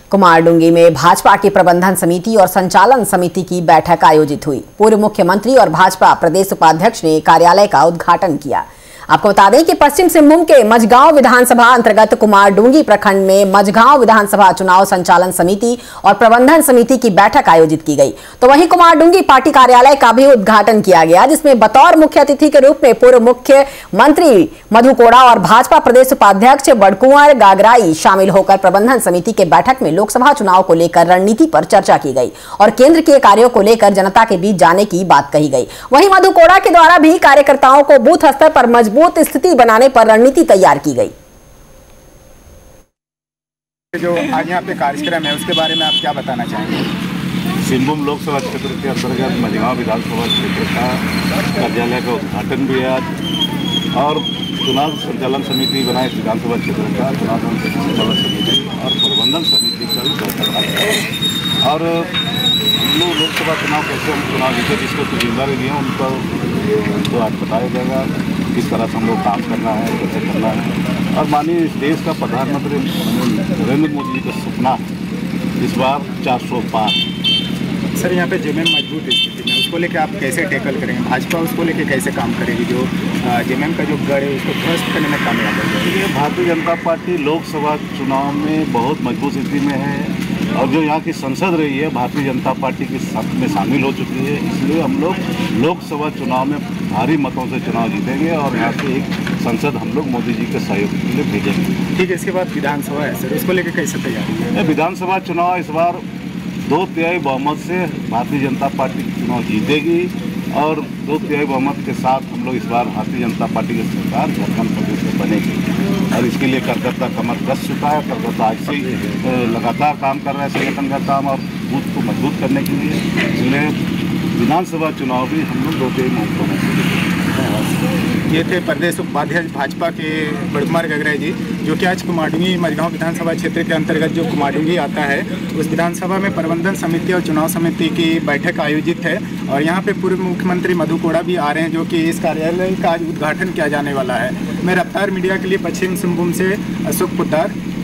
कुमारडूंगी में भाजपा की प्रबंधन समिति और संचालन समिति की बैठक आयोजित हुई। पूर्व मुख्यमंत्री और भाजपा प्रदेश उपाध्यक्ष ने कार्यालय का उद्घाटन किया। आपको बता दें कि पश्चिम सिंहभूम के मझगांव विधानसभा अंतर्गत कुमारडूंगी प्रखंड में मझगांव विधानसभा चुनाव संचालन समिति और प्रबंधन समिति की बैठक आयोजित की गई। तो वहीं कुमारडूंगी पार्टी कार्यालय का भी उद्घाटन किया गया, जिसमें बतौर मुख्य अतिथि के रूप में पूर्व मुख्यमंत्री मधु कोड़ा और भाजपा प्रदेश उपाध्यक्ष बड़कुंवर गागराई शामिल होकर प्रबंधन समिति के बैठक में लोकसभा चुनाव को लेकर रणनीति पर चर्चा की गई और केंद्र के कार्यों को लेकर जनता के बीच जाने की बात कही गई। वहीं मधु कोड़ा के द्वारा भी कार्यकर्ताओं को बूथ स्तर पर मजबूत स्थिति बनाने पर रणनीति तैयार की गई। जो आज यहाँ पे कार्यक्रम है उसके बारे में आप क्या बताना चाहेंगे? सिंहभूम लोकसभा क्षेत्र के अंतर्गत मझगांव विधानसभा क्षेत्र का कार्यालय का उद्घाटन भी आज और चुनाव संचालन समिति बनाए विधानसभा क्षेत्र का चुनाव संचालन समिति और प्रबंधन समिति का भी बैठक और लोकसभा चुनाव कैसे हम चुनाव जीते जिसको जिम्मेदारी दी है उनको आज बताया जाएगा किस तरह से हम लोग काम करना है, कैसे करना है। और माननीय इस देश का प्रधानमंत्री नरेंद्र मोदी जी का सपना इस बार 400 पार। सर, यहाँ पे जेएमएम मजबूत स्थिति में उसको लेकर आप कैसे टैकल करेंगे? भाजपा उसको लेकर कैसे काम करेगी? जो जेएमएम का जो गढ़ है उसको ध्वस्त करने में कामयाब होगी। भारतीय जनता पार्टी लोकसभा चुनाव में बहुत मजबूत स्थिति में है और जो यहाँ की संसद रही है भारतीय जनता पार्टी के साथ में शामिल हो चुकी है, इसलिए हम लोग लोकसभा चुनाव में भारी मतों से चुनाव जीतेंगे और यहाँ से एक संसद हम लोग मोदी जी के सहयोग के लिए भेजेंगे। ठीक है, इसके बाद विधानसभा है सर, उसको लेकर कैसे तैयारी है? विधानसभा चुनाव इस बार 2/3 बहुमत से भारतीय जनता पार्टी चुनाव जीतेगी और 2/3 बहुमत के साथ हम लोग इस बार भारतीय जनता पार्टी की सरकार झारखंड प्रदेश में बनेगी और इसके लिए कार्यकर्ता कमर कस चुका है। कार्यकर्ता आज से ही लगातार काम कर रहा है संगठन का काम और बूथ को मजबूत करने के लिए। इसलिए विधानसभा चुनाव भी हम लोग 2/3 बहुमत से। ये थे प्रदेश उपाध्यक्ष भाजपा के बड़कुंवर गागराई जी, जो कि आज कुमारडूंगी मझगांव विधानसभा क्षेत्र के अंतर्गत जो कुमारडूंगी आता है उस विधानसभा में प्रबंधन समिति और चुनाव समिति की बैठक आयोजित है और यहाँ पे पूर्व मुख्यमंत्री मधु कोड़ा भी आ रहे हैं, जो कि इस कार्यालय का आज उद्घाटन किया जाने वाला है। मैं रफ्तार मीडिया के लिए पश्चिम सिंहभूम से अशोक पोद्दार।